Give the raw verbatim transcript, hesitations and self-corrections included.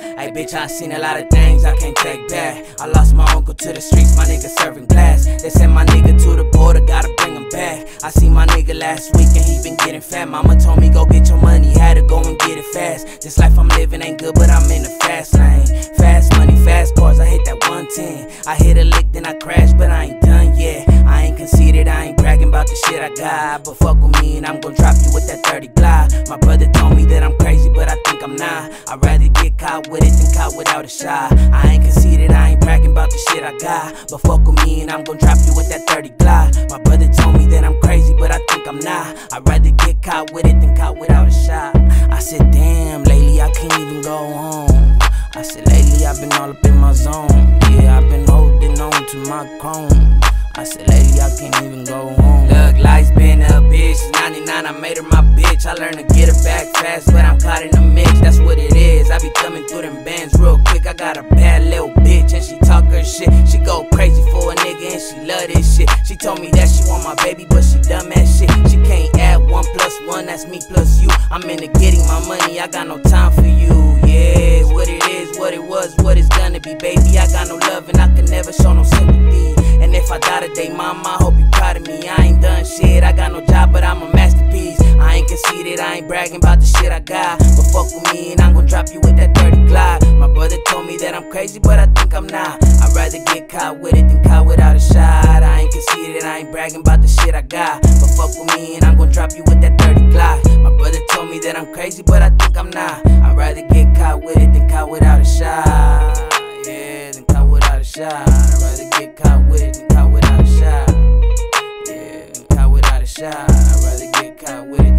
Hey bitch, I seen a lot of things I can't take back. I lost my uncle to the streets, my nigga serving glass. They sent my nigga to the border, gotta bring him back. I seen my nigga last week and he been getting fat. Mama told me go get your money, had to go and get it fast. This life I'm living ain't good, but I'm in the fast lane. Fast money, fast cars, I hit that one ten. I hit a lick, then I crash, but I ain't done yet. I ain't conceited, I ain't bragging about the shit I got. But fuck with me and I'm gon' drop you with that thirty glide. My brother told me that I'm crazy, but I think I'm not. I'd rather get caught with it than caught without a shot. I ain't conceited, I ain't bragging about the shit I got. But fuck with me and I'm gon' drop you with that thirty glide. My brother told me that I'm crazy, but I think I'm not. I'd rather get caught with it than caught without a shot. I said damn, lately I can't even go home. I said lately I've been all up in my zone. Yeah, I've been holding on to my chrome. I said lately I can't even go home. Look, life's been a bitch. ninety-nine, I made her my bitch. I learned to get her back fast, but I'm caught in the mix. That's what it is. I be coming through them bands real quick. I got a bad little bitch and she talk her shit. She go crazy for a nigga and she love this shit. She told me that she want my baby, but she dumb as shit. She can't add one plus one, that's me plus you. I'm into getting my money, I got no time for you. Yeah, what it is, what it was, what it's gonna be, baby. I got no love and I can never show no sympathy. And if I die today, mama, I hope you proud of me. I ain't done shit, I got no job, but I'm a masterpiece. I ain't conceited, I ain't bragging about the shit I got. But fuck with me and I'm gon' drop you with that dirty glide. My brother told me that I'm crazy, but I think I'm not. I'd rather get caught with it than caught without a shot. I ain't conceited, I ain't bragging about the shit I got. But fuck with me and I'm gon' drop you with that dirty glide. My brother told me that I'm crazy, but I think I'm not. I'd rather get caught with it than caught without a shot. Yeah, than caught without a shot. I'd rather get caught with it than caught without a shot. Yeah, than caught without a shot. I'd rather get caught with it.